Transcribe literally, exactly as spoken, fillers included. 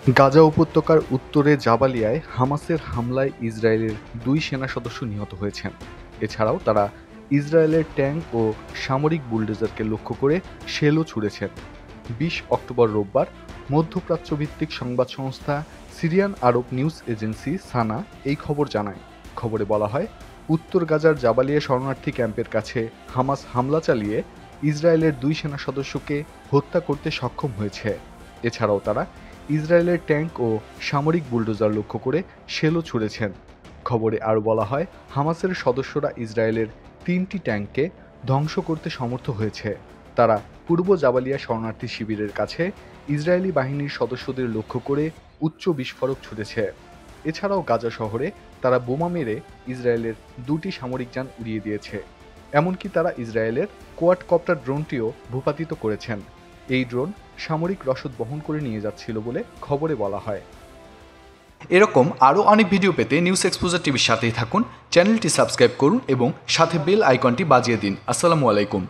গাজা উপত্যকার উত্তরে জাবালিয়ায় হামাসের হামলায় ইসরায়েলের দুই সেনা সদস্য নিহত হয়েছেন। এছাড়াও তারা ইসরায়েলের ট্যাঙ্ক ও সামরিক বুলডোজারকে লক্ষ্য করে শেলও ছুড়েছেন। বিশ অক্টোবর রোববার মধ্যপ্রাচ্যভিত্তিক সংবাদ সংস্থা Syrian Arab News Agency SANA এই খবর জানায়। খবরে বলা হয়, উত্তর গাজার জাবালিয়া শরণার্থী ক্যাম্পের কাছে হামাস হামলা চালিয়ে ইসরায়েলের দুই সেনা সদস্যকে হত্যা করতে সক্ষম হয়েছে। এছাড়াও তারা ইসরায়েলের ট্যাঙ্ক ও সামরিক বুলডোজার লক্ষ্য করে শেলও ছুড়েছেন। খবরে আরও বলা হয়, হামাসের সদস্যরা ইসরায়েলের তিনটি ট্যাঙ্ককে ধ্বংস করতে সমর্থ হয়েছে। তারা পূর্ব জাবালিয়া শরণার্থী শিবিরের কাছে ইসরায়েলি বাহিনীর সদস্যদের লক্ষ্য করে উচ্চ বিস্ফোরক ছুড়েছে। এছাড়াও গাজা শহরে তারা বোমা মেরে ইসরায়েলের দুটি সামরিক যান উড়িয়ে দিয়েছে। এমনকি তারা ইসরায়েলের কোয়াডকপ্টার ড্রোনটিও ভূপাতিত করেছেন। এই ড্রোন সামরিক রসদ বহন করে নিয়ে যাচ্ছিল বলে খবরে বলা হয়। এরকম আরও অনেক ভিডিও পেতে নিউজ এক্সপোজার টিভির সাথেই থাকুন। চ্যানেলটি সাবস্ক্রাইব করুন এবং সাথে বেল আইকনটি বাজিয়ে দিন। আসসালামু আলাইকুম।